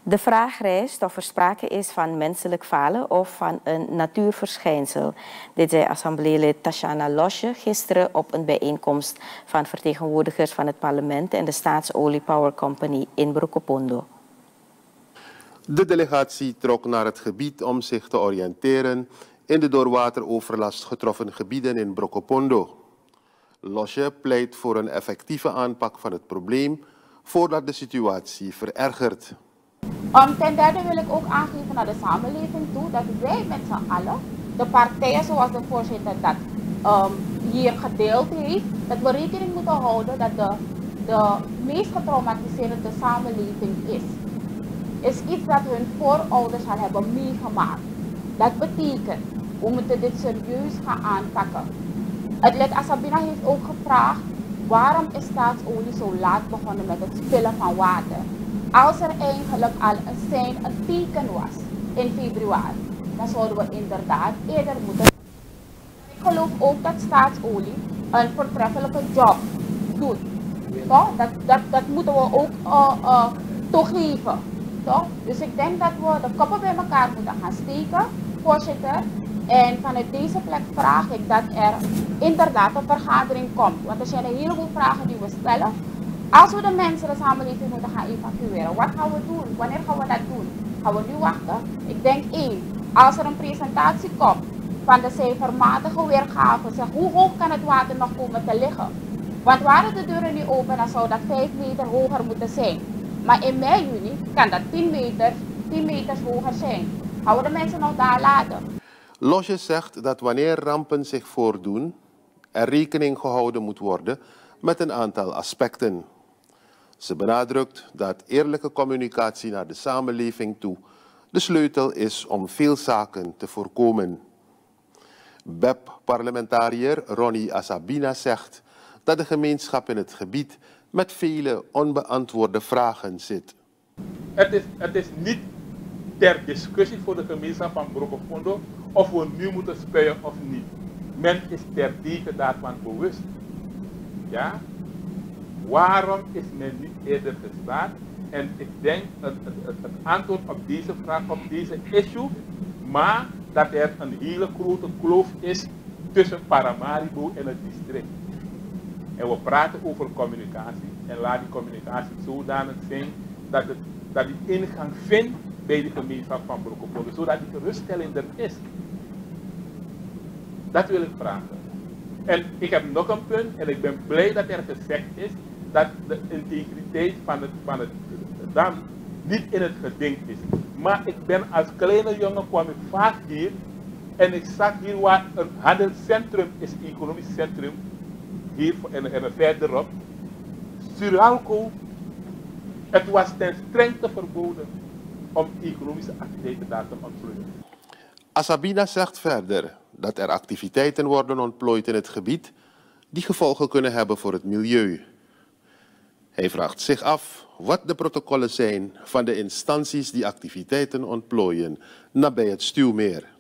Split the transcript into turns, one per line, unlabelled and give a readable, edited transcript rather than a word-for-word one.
De vraag rijst of er sprake is van menselijk falen of van een natuurverschijnsel. Dit zei assembleelid Tashana Losje gisteren op een bijeenkomst van vertegenwoordigers van het parlement en de Staatsolie Power Company in Brokopondo.
De delegatie trok naar het gebied om zich te oriënteren in de door wateroverlast getroffen gebieden in Brokopondo. Losje pleit voor een effectieve aanpak van het probleem voordat de situatie verergert.
Ten derde wil ik ook aangeven naar de samenleving toe dat wij met z'n allen, de partijen zoals de voorzitter dat hier gedeeld heeft, dat we rekening moeten houden dat de meest getraumatiseerde samenleving is iets dat hun voorouders al hebben meegemaakt. Dat betekent, we moeten dit serieus gaan aanpakken. Het lid Asabina heeft ook gevraagd, waarom is Staatsolie zo laat begonnen met het spillen van water? Als er eigenlijk al een teken was in februari, dan zouden we inderdaad eerder moeten. Ik geloof ook dat Staatsolie een voortreffelijke job doet. Toch? Dat moeten we ook toegeven. Toch? Dus ik denk dat we de koppen bij elkaar moeten gaan steken, voorzitter. En vanuit deze plek vraag ik dat er inderdaad een vergadering komt. Want er zijn een heleboel vragen die we stellen. Als we de mensen, de samenleving moeten gaan evacueren, wat gaan we doen? Wanneer gaan we dat doen? Gaan we nu wachten? Ik denk als er een presentatie komt van de cijfermatige weergave, zeg hoe hoog kan het water nog komen te liggen? Want waren de deuren nu open, dan zou dat 5 meter hoger moeten zijn. Maar in mei, juni kan dat 10 meters hoger zijn. Gaan we de mensen nog daar laten?
Losje zegt dat wanneer rampen zich voordoen, er rekening gehouden moet worden met een aantal aspecten. Ze benadrukt dat eerlijke communicatie naar de samenleving toe de sleutel is om veel zaken te voorkomen. BEP-parlementariër Ronnie Asabina zegt dat de gemeenschap in het gebied met vele onbeantwoorde vragen zit.
Het is niet ter discussie voor de gemeenschap van Brokopondo of we nu moeten spuien of niet. Men is terdege daarvan bewust. Ja? Waarom is men niet eerder gestart? En ik denk het antwoord op deze vraag, op deze issue, maar dat er een hele grote kloof is tussen Paramaribo en het district. En we praten over communicatie en laat die communicatie zodanig zijn dat die ingang vindt bij de gemeenschap van Brokopondo, zodat die geruststelling er is. Dat wil ik vragen. En ik heb nog een punt en ik ben blij dat er gezegd is dat de integriteit van het dam niet in het geding is. Maar ik ben als kleine jongen kwam ik vaak hier en ik zag hier waar een handelscentrum is, een economisch centrum, hier en verderop. Suralco, het was ten strengste verboden om economische activiteiten daar te ontplooien.
Asabina zegt verder dat er activiteiten worden ontplooid in het gebied die gevolgen kunnen hebben voor het milieu. Hij vraagt zich af wat de protocollen zijn van de instanties die activiteiten ontplooien nabij het Stuwmeer.